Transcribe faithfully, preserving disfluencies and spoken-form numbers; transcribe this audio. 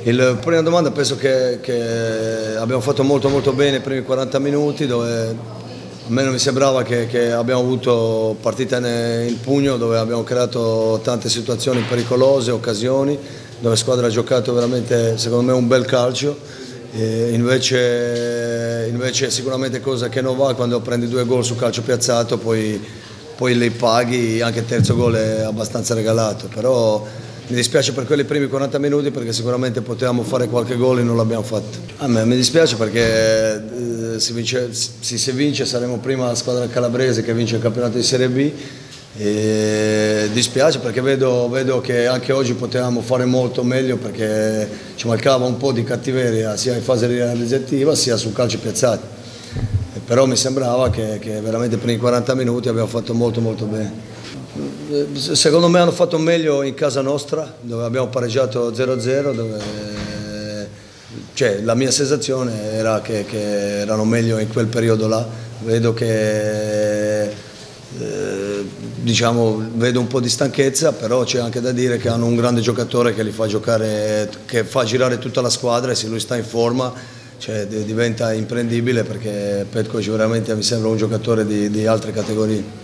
Il, prima domanda, penso che, che abbiamo fatto molto molto bene i primi quaranta minuti, dove a me non mi sembrava che, che abbiamo avuto partita in pugno, dove abbiamo creato tante situazioni pericolose, occasioni, dove la squadra ha giocato veramente, secondo me, un bel calcio. E invece, invece sicuramente cosa che non va quando prendi due gol su calcio piazzato, poi, poi li paghi, anche il terzo gol è abbastanza regalato, però mi dispiace per quelli primi quaranta minuti, perché sicuramente potevamo fare qualche gol e non l'abbiamo fatto. A me mi dispiace perché eh, se, vince, se si vince saremo prima la squadra calabrese che vince il campionato di Serie B. E dispiace perché vedo, vedo che anche oggi potevamo fare molto meglio, perché ci mancava un po' di cattiveria sia in fase realizzativa sia sul calcio piazzato. E però mi sembrava che, che veramente per i quaranta minuti abbiamo fatto molto molto bene. Secondo me hanno fatto meglio in casa nostra, dove abbiamo pareggiato zero a zero, dove cioè, la mia sensazione era che, che erano meglio in quel periodo là. Vedo che eh, diciamo, vedo un po' di stanchezza, però c'è anche da dire che hanno un grande giocatore che li fa giocare, che fa girare tutta la squadra, e se lui sta in forma, cioè, diventa imprendibile, perché Petković veramente mi sembra un giocatore di, di altre categorie.